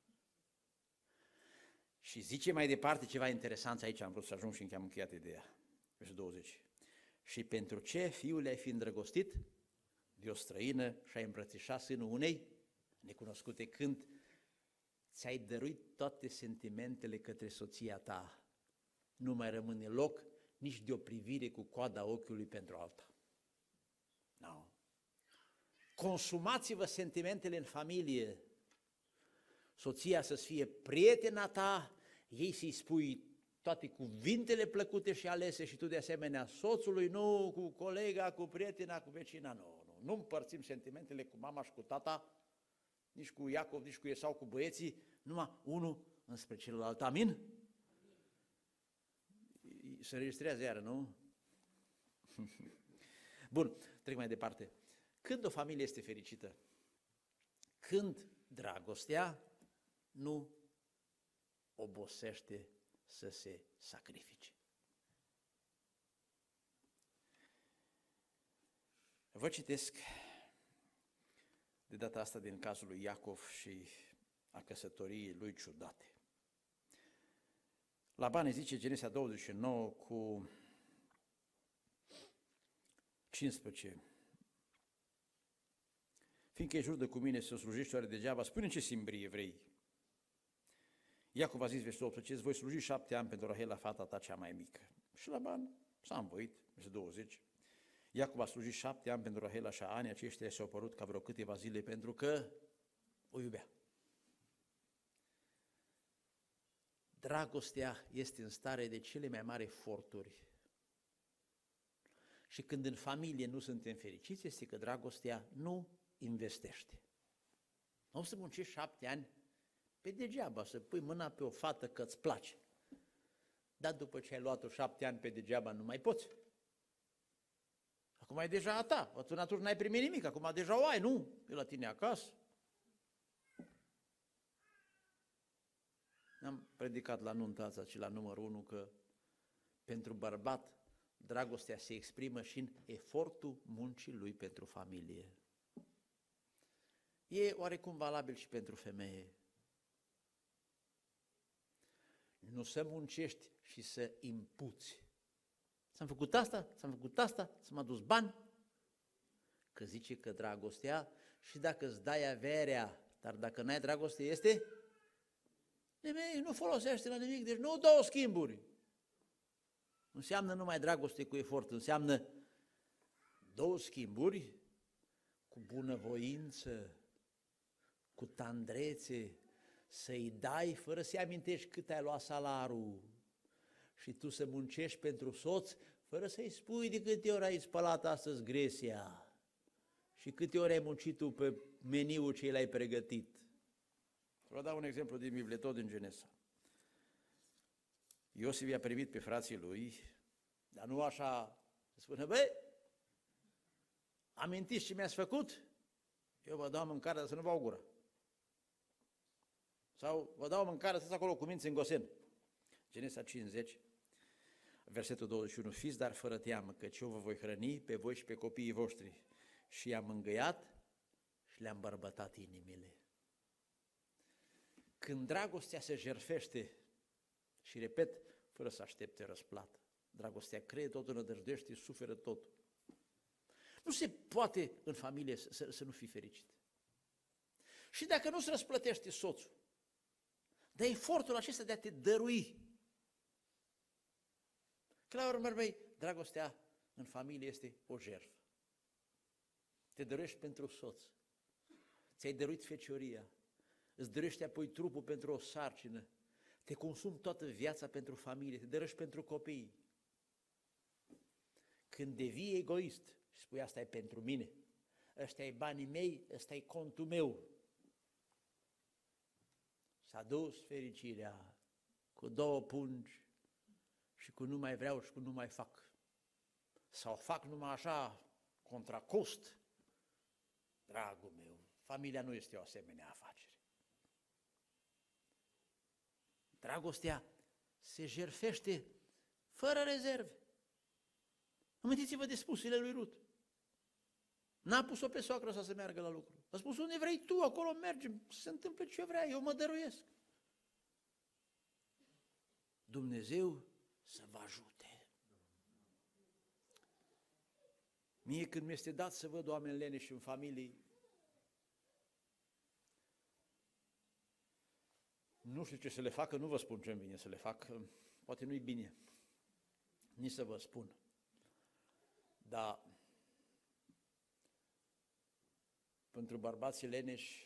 Și zice mai departe ceva interesant, aici am vrut să ajung și încă am încheiat ideea. Versul douăzeci. Și pentru ce, fiule, ai fi îndrăgostit de o străină și ai îmbrățișat sânul unei necunoscute, când ți-ai dăruit toate sentimentele către soția ta, nu mai rămâne loc nici de o privire cu coada ochiului pentru alta. No. Consumați-vă sentimentele în familie. Soția să fie prietena ta, ei să-i spui toate cuvintele plăcute și alese și tu de asemenea soțului, nu cu colega, cu prietena, cu vecina, nu, nu, nu împărțim sentimentele cu mama și cu tata, nici cu Iacov, nici cu Esau, cu băieții, numai unul înspre celălalt. Amin? Se înregistrează iară, nu? Bun, trec mai departe. Când o familie este fericită? Când dragostea nu obosește să se sacrifice. Vă citesc de data asta din cazul lui Iacov și a căsătoriei lui ciudate. Laban îi zice, Genesa douăzeci și nouă cu cincisprezece. Fiindcă ești rudă cu mine să slujești oare degeaba, spune ce simbrie vrei. Iacov a zis, versetul optsprezece, îți voi sluji șapte ani pentru Rahela, fata ta cea mai mică. Și Laban s-a învoit, versetul douăzeci. Iacov a slujit șapte ani pentru Rahela și anii aceștia s-au părut ca vreo câteva zile pentru că o iubea. Dragostea este în stare de cele mai mari eforturi. Și când în familie nu suntem fericiți, este că dragostea nu investește. Nu să muncești șapte ani pe degeaba, să pui mâna pe o fată că îți place. Dar după ce ai luat-o șapte ani pe degeaba, nu mai poți. Acum e deja a ta, atunci n-ai primit nimic, acum deja o ai, nu? E la tine acasă. Am predicat la nunta asta și la numărul unu că pentru bărbat dragostea se exprimă și în efortul muncii lui pentru familie. E oarecum valabil și pentru femeie. nu să muncești și să impuți. S-am făcut asta, s-am făcut asta, să m-a dus bani. Că zice că dragostea, și dacă îți dai averea, dar dacă n-ai dragoste, este nimic, nu folosește la nimic, deci nu două schimburi. Înseamnă numai dragoste cu efort, înseamnă două schimburi cu bunăvoință, cu tandrețe, să-i dai fără să-i amintești cât ai luat salarul și tu să muncești pentru soț fără să-i spui de câte ori ai spălat astăzi gresia și câte ori ai muncit tu pe meniul ce l-ai pregătit. Vă dau un exemplu din Biblie, tot din Genesa. Iosif i-a primit pe frații lui, dar nu așa, spune, băi, amintiți ce mi-ați făcut? Eu vă dau mâncare, dar să nu vă gura. Sau vă dau mâncare, să acolo cu minți în Gosen. Genesa cincizeci, versetul douăzeci și unu, fiți dar fără teamă, căci eu vă voi hrăni pe voi și pe copiii voștri. Și i-am îngăiat și le-am bărbătat inimile. Când dragostea se jertfește, și repet, fără să aștepte răsplată, dragostea crede totul, nădăjduiește, suferă totul. Nu se poate în familie să, să, să nu fii fericit. Și dacă nu-ți răsplătește soțul, dă efortul acesta de a te dărui. Că la urmă, băi, dragostea în familie este o jertfă. Te dăruiești pentru soț, ți-ai dăruit fecioria, îți dăruiești apoi trupul pentru o sarcină, te consumi toată viața pentru familie, te dăruiești pentru copii. Când devii egoist și spui asta e pentru mine, ăștia e banii mei, ăsta e contul meu, s-a dus fericirea cu două pungi și cu nu mai vreau și cu nu mai fac. Sau fac numai așa, contra cost. Dragul meu, familia nu este o asemenea afacere. Dragostea se jertfește fără rezerve. Amintiți-vă de spusele lui Rut. N-a pus-o pe soacră să se meargă la lucru. A spus, unde vrei tu, acolo mergem, se întâmplă ce vrea, eu mă dăruiesc. Dumnezeu să vă ajute. Mie când mi-este dat să văd oameni leneși în familii, nu știu ce să le facă, nu vă spun ce-mi vine să le fac, poate nu-i bine, nici să vă spun. Dar pentru bărbații leneși,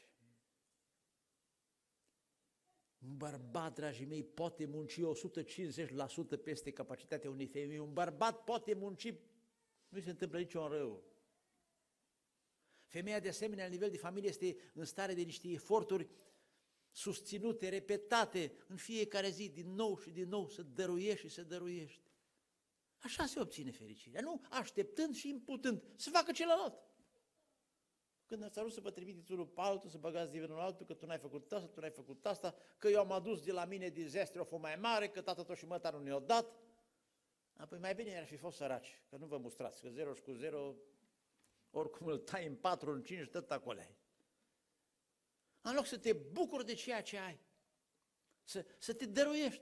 un bărbat, dragii mei, poate munci o sută cincizeci la sută peste capacitatea unei femei. Un bărbat poate munci, nu se întâmplă niciun rău. Femeia, de asemenea, la nivel de familie, este în stare de niște eforturi susținute, repetate, în fiecare zi, din nou și din nou, să dăruiești și să dăruiești. Așa se obține fericirea, nu așteptând și imputând, să facă celălalt. Când ați aruncat să vă trimiteți unul pe altul, să băgați de vinul altul, că tu n-ai făcut asta, tu n-ai făcut asta, că eu am adus de la mine dezastre o fost mai mare, că tată tot și mătar nu ne-o dat. Apoi mai bine ar fi fost săraci, că nu vă mustrați, că zero și cu zero, oricum îl tai în patru, în cinci, tot acolo ai. În loc să te bucuri de ceea ce ai, să, să te dăruiești.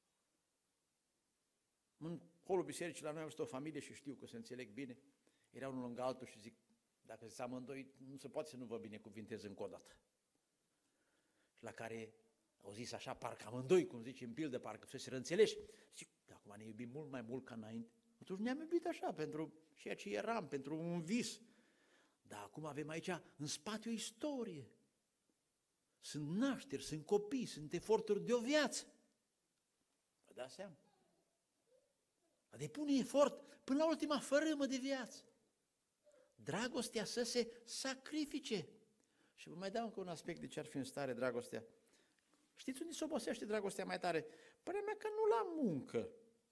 În holul bisericii la noi am văzut o familie și știu că se înțeleg bine, era unul lângă altul și zic, dacă zic amândoi, nu se poate să nu vă binecuvintez încă o dată. Și la care au zis așa, parcă amândoi, cum zice în pildă, parcă fusese înțeleși. Zic, acum ne iubim mult mai mult ca înainte. Atunci ne-am iubit așa, pentru ceea ce eram, pentru un vis. Dar acum avem aici, în spate, o istorie. Sunt nașteri, sunt copii, sunt eforturi de o viață. Vă dați seama? A depune efort până la ultima fărâmă de viață. Dragostea să se sacrifice. Și vă mai dau încă un aspect de ce ar fi în stare dragostea. Știți unde se obosește dragostea mai tare? Părerea mea că nu la muncă.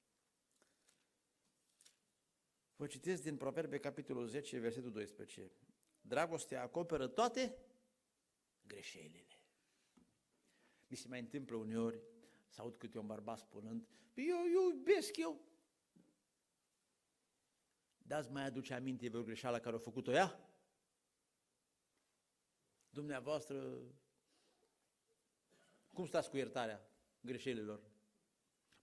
Vă citesc din Proverbe, capitolul zece, versetul doisprezece. Dragostea acoperă toate greșelile. Mi se mai întâmplă uneori să aud câte un bărbat spunând, eu, eu iubesc, eu. Dați mai aduce aminte de o greșeală care a făcut-o ea? Dumneavoastră, cum stați cu iertarea greșelilor?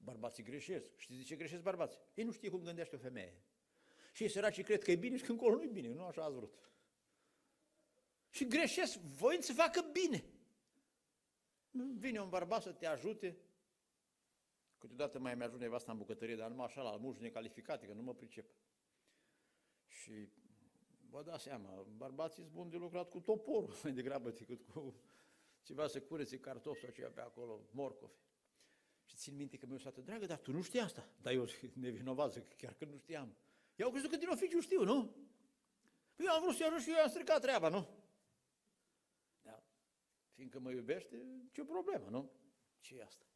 Bărbații greșesc. Știți de ce greșesc bărbații? Ei nu știe cum gândește o femeie. Și ei săracii cred că e bine și că încolo nu e bine, nu așa ați vrut. Și greșesc, voind să facă bine. Vine un bărbat să te ajute, câteodată mai mi-ajunge nevasta în bucătărie, dar numai așa la muși necalificate, că nu mă pricep. Și vă dați seama, bărbații sunt buni de lucrat cu toporul, mai degrabă decât cu ceva să curețe cartofi sau ceva pe acolo, morcovi. Și țin minte că mi-a spus, dragă, dar tu nu știi asta. Dar eu nevinovat, zic, chiar că nu știam. Eu au crezut că din oficiu știu, nu? Păi eu am vrut să-i ajut și eu am stricat treaba, nu? Da. Fiindcă mă iubește, ce problemă, nu? Ce e asta?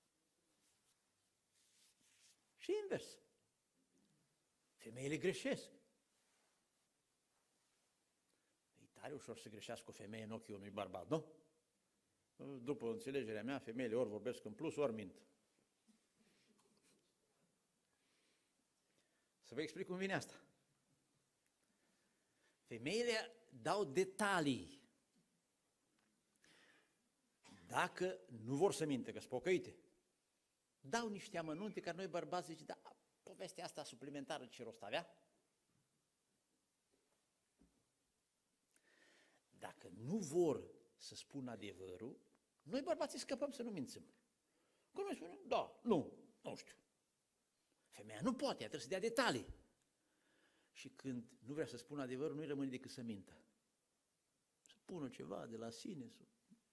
Și invers. Femeile greșesc. E tare ușor să greșească o femeie în ochii unui bărbat, nu? După înțelegerea mea, femeile ori vorbesc în plus, ori mint. Să vă explic cum vine asta. Femeile dau detalii. Dacă nu vor să minte, că sunt pocăite, dau niște amănunte care noi bărbați zice, da, povestea asta suplimentară ce rost avea? Dacă nu vor să spună adevărul, noi bărbații scăpăm să nu mințim. Cum noi spunem? Da, nu, nu știu. Femeia nu poate, ea trebuie să dea detalii. Și când nu vrea să spună adevărul, nu-i rămâne decât să mintă. Să pună ceva de la sine. Să...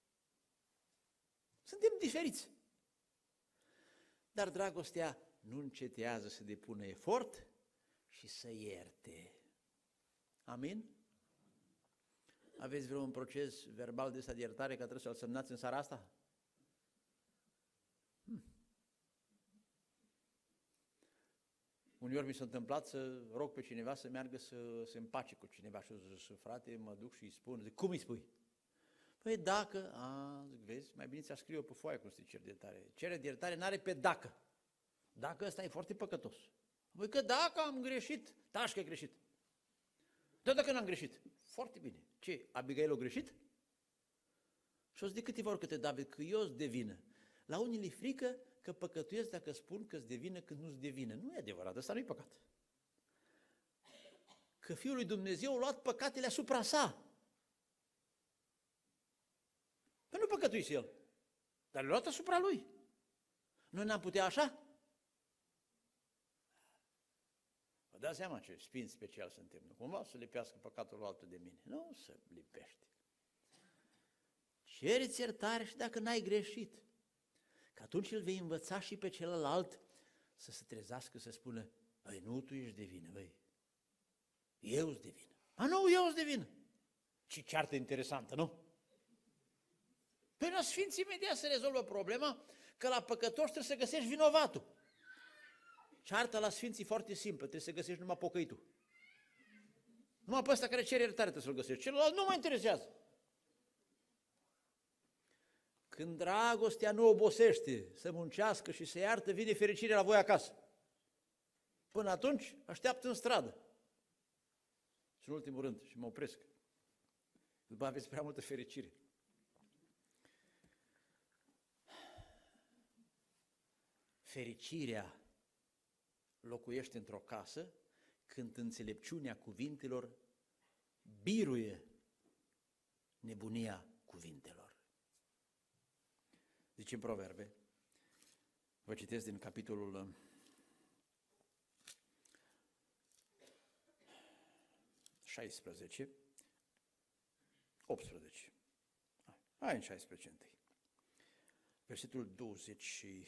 Suntem diferiți. Dar dragostea nu încetează să depună efort și să ierte. Amin? Aveți vreun proces verbal de ăsta de iertare că trebuie să-l semnați în seara asta? Hmm. Uneori mi s-a întâmplat să rog pe cineva să meargă să se împace cu cineva și zic, frate, mă duc și îi spun, zic, cum îi spui? Păi dacă, a, zic, vezi, mai bine ți-a scrie pe foaie cum să te ceri de iertare. Cere de iertare n-are pe dacă. Dacă ăsta e foarte păcătos. Păi că dacă am greșit, taci că ai greșit. Dar dacă n-am greșit, foarte bine. Ce, Abigail a greșit? Și o zi de câteva ori câte David, că eu îți devină. La unii li frică că păcătuiesc dacă spun că îți devină când nu-ți devină. Nu e adevărat, ăsta nu-i păcat. Că Fiul lui Dumnezeu a luat păcatele asupra sa. Păi nu păcătuise el, dar le-a luat asupra lui. Noi n-am putea așa? Vă dați seama ce spin special suntem. Nu cumva să lipească păcatul altul de mine. Nu se lipește. Cereți iertare și dacă n-ai greșit, că atunci îl vei învăța și pe celălalt să se trezească, să spună, băi, nu tu ești de vină, băi, eu îți de vină. A, nu, eu îți de vină. Ce ceartă interesantă, nu? Păi la Sfinții imediat se rezolvă problema că la păcătoși trebuie să găsești vinovatul. Cearta la Sfinții foarte simplă, trebuie să găsești numai pocăitul. Numai pe ăsta care cere iertare trebuie să-l găsești, celălalt nu mă interesează. Când dragostea nu obosește să muncească și să iartă, vine fericirea la voi acasă. Până atunci, așteaptă în stradă. Și în ultimul rând, și mă opresc, după aveți prea multă fericire. Fericirea locuiește într-o casă când înțelepciunea cuvintelor biruie nebunia cuvintelor. Zice în Proverbe, vă citesc din capitolul șaisprezece, optsprezece, hai în șaisprezece întâi, versetul douăzeci și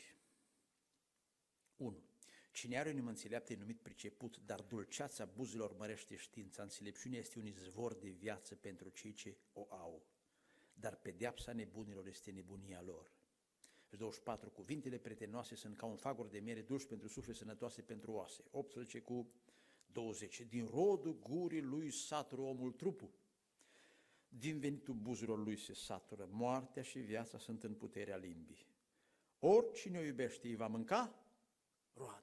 unu. Cine are o inimă înțeleaptă e numit priceput, dar dulceața buzilor mărește știința. Înțelepciunea este un izvor de viață pentru cei ce o au, dar pedeapsa nebunilor este nebunia lor. douăzeci și patru. Cuvintele prietenoase sunt ca un fagor de miere dulci pentru suflet, sănătoase pentru oase. optsprezece cu douăzeci. Din rodul gurii lui satură omul trupul, din venitul buzilor lui se satură. Moartea și viața sunt în puterea limbii. Oricine o iubește îi va mânca roadele.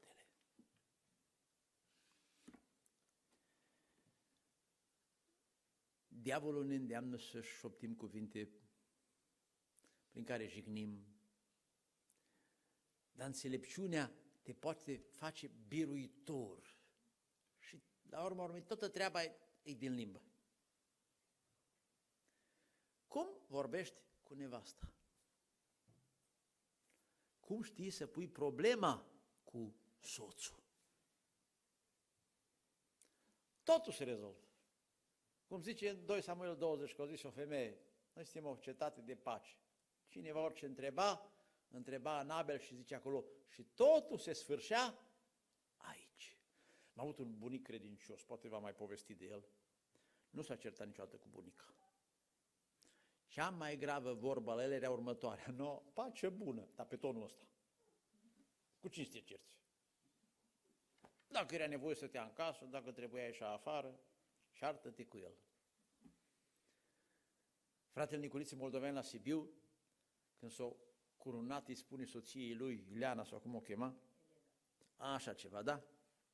Diavolul ne îndeamnă să șoptim cuvinte prin care jignim, Dar înțelepciunea te poate face biruitor. Și la urma urmei, toată treaba e, e din limbă. Cum vorbești cu nevasta? Cum știi să pui problema cu soțul? Totul se rezolvă. Cum zice în doi Samuel douăzeci, că a zis o femeie, noi suntem o cetate de pace. Cineva orice întreba, întreba Anabel și zice acolo, și totul se sfârșea aici. Am avut un bunic credincios, poate v-am mai povestit de el, nu s-a certat niciodată cu bunica. Cea mai gravă vorbă la el era următoarea, no, pace bună, dar pe tonul ăsta. Cu cine să te cerți? Dacă era nevoie să te ia în casă, dacă trebuia ieșa afară, ceartă-te cu el. Fratele Nicolițe Moldovean la Sibiu, când s-o curunat, îi spune soției lui, Ileana sau cum o chema, așa ceva, da?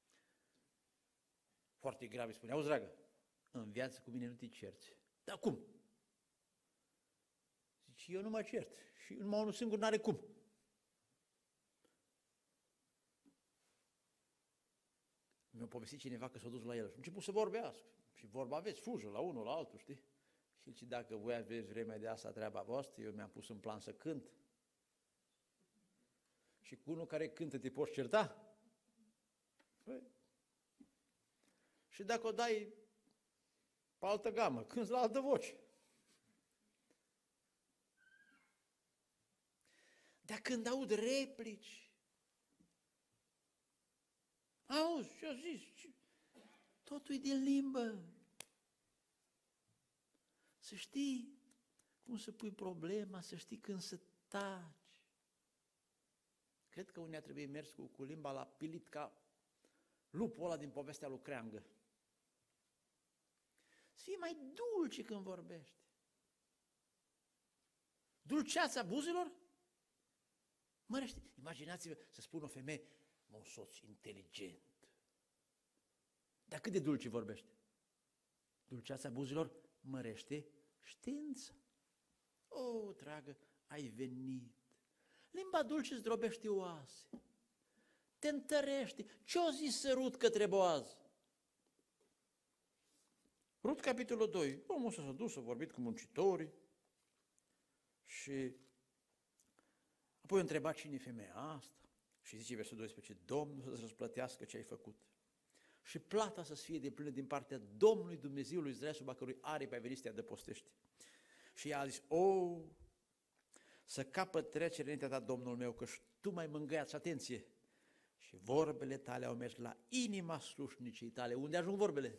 Foarte grav îi spune, auzi, dragă, în viață cu mine nu te cerți. Dar cum? Zice, eu nu mă cert și numai unul singur n-are cum. Mi-a povestit cineva că s-a dus la el și a început să vorbească. Și vorba aveți, fujă la unul, la altul, știi? Și zice, dacă voi aveți vremea de asta treaba voastră, eu mi-am pus în plan să cânt. Și cu unul care cântă te poți certa? Păi. Și dacă o dai pe altă gamă, cânti la altă voce. Dar când aud replici, auzi, ce-a zis? Totul e din limbă. Să știi cum să pui problema, să știi când să taci. Cred că unii trebuie mers cu, cu limba la pilit ca lupul ăla din povestea lui Creangă. Să fii mai dulce când vorbești. Dulceața buzilor mărește. Imaginați-vă să spună o femeie, mă, un soț inteligent. Dar cât de dulce vorbește? Dulceața buzilor mărește știința. O, dragă, ai venit. Limba dulce zdrobește oase. Te întărește. Ce-o zis Rut către Boaz? Rut, capitolul doi. Omul s-a dus, a vorbit cu muncitorii și apoi a întrebat cine e femeia asta și zice versetul doisprezece, Domnul să-ți răsplătească ce ai făcut și plata să-ți fie de plină din partea Domnului Dumnezeului Israel, sub a cărui aripi ai venit să te adăpostești. Și ea a zis, o, să capăt trecere înaintea ta, Domnul meu, că tu m-ai mângâiat, și atenție, și vorbele tale au mers la inima slușnicii tale. Unde ajung vorbele?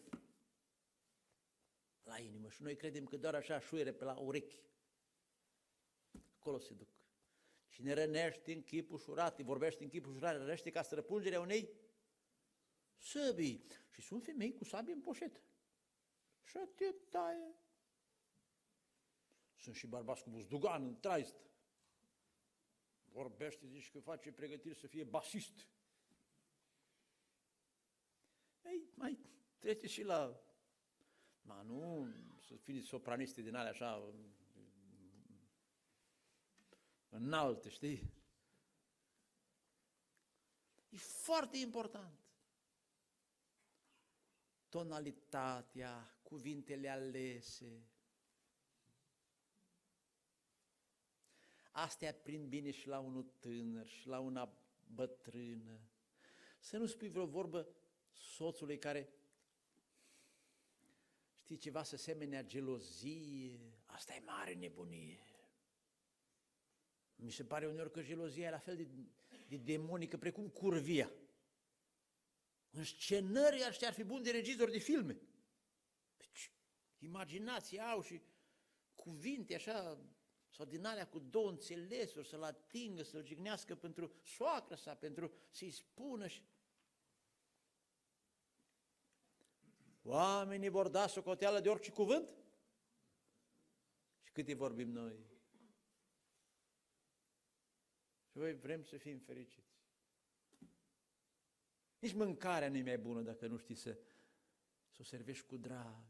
La inimă. Și noi credem că doar așa șuiere pe la urechi. Acolo se duc. Cine rănește în chip ușurat, vorbește în chip ușurat, rănește ca străpungerea unei săbii. Și sunt femei cu sabie în poșetă. Și te taie. Sunt și bărbați cu buzdugan în traist. Vorbește, zici că face pregătiri să fie basist. Ei, mai trece și la... Ma nu, să fiți sopraniste din alea așa înalte, știi? E foarte important. Tonalitatea, cuvintele alese. Astea prind bine și la unul tânăr și la una bătrână. Să nu spui vreo vorbă soțului care, știi, ceva să semenea gelozie, asta e mare nebunie. Mi se pare uneori că gelozia e la fel de, de demonică precum curvia. În scenării ăștia ar fi bun de regizori de filme. Deci, imaginație au și cuvinte așa, sau din alea cu două înțelesuri, să-l atingă, să-l jignească pentru soacră sa, pentru să-i spună și... Oamenii vor da socoteală de orice cuvânt? Și câte vorbim noi? Și noi vrem să fim fericiți. Nici mâncarea nu e mai bună dacă nu știi să, să o servești cu drag.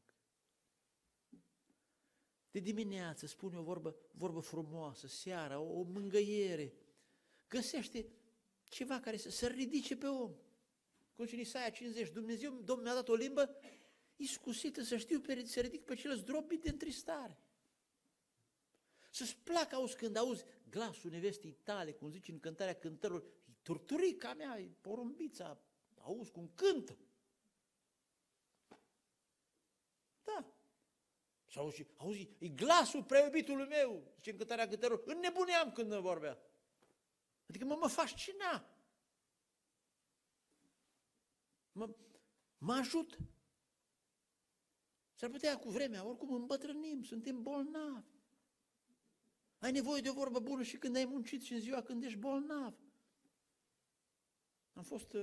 De dimineață spune o vorbă, vorbă frumoasă, seara, o, o mângâiere. Găsește ceva care să se ridice pe om. Cum și în Isaia cincizeci, Dumnezeu, Domnul mi-a dat o limbă iscusită să știu pe, să ridic pe cel zdrobit de întristare. Să-ți placă, auzi, când auzi glasul nevestii tale, cum zici în cântarea cântărilor, e turturica mea, e porumbița, auzi cum cântă. Da. Sau auzi, auzi, e glasul preiubitului meu, zice în cântarea cântărilor, înnebuneam când vorbea. Adică mă, mă fascina. Mă, mă ajută. S-ar putea cu vremea, oricum îmbătrânim, suntem bolnavi. Ai nevoie de o vorbă bună și când ai muncit și în ziua când ești bolnav. Am fost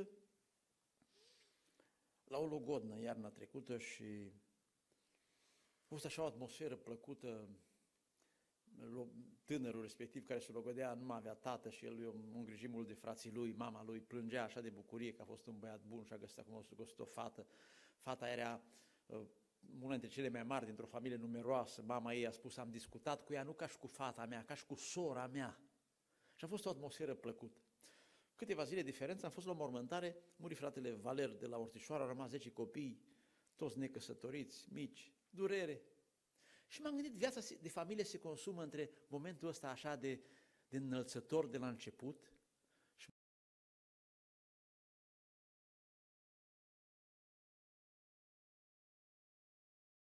la o logodnă iarna trecută și a fost așa o atmosferă plăcută. Tânărul respectiv care se logodea nu mai avea tată și el a îngrijit mult de frații lui, mama lui plângea așa de bucurie că a fost un băiat bun și a găsit acum o fată. Fata era una dintre cele mai mari dintr-o familie numeroasă. Mama ei a spus, am discutat cu ea nu ca și cu fata mea, ca și cu sora mea. Și a fost o atmosferă plăcută. Câteva zile diferență, am fost la o mormântare, muri fratele Valer de la Ortișoara, au rămas zece copii, toți necăsătoriți, mici, durere. Și m-am gândit, viața de familie se consumă între momentul ăsta așa de, de înălțător de la început